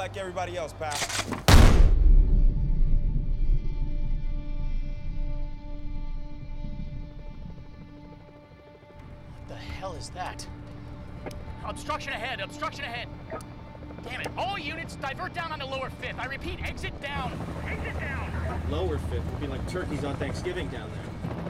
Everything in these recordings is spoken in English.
like everybody else, pal. What the hell is that? Obstruction ahead, obstruction ahead. Damn it, all units divert down on the lower 5th. I repeat, exit down. Exit down. Lower 5th will be like turkeys on Thanksgiving down there.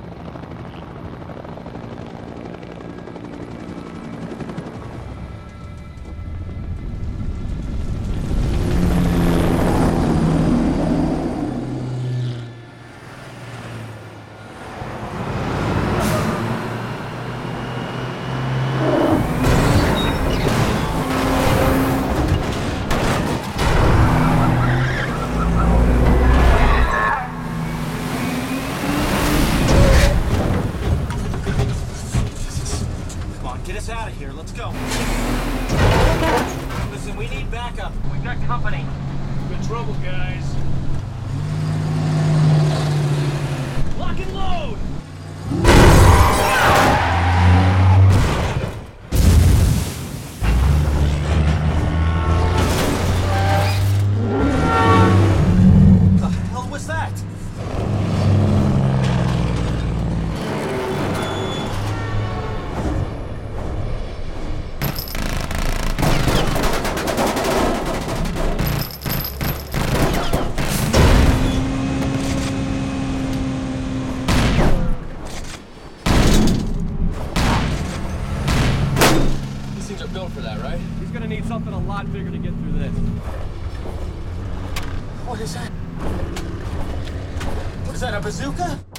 Something a lot bigger to get through this. What is that? What is that, a bazooka?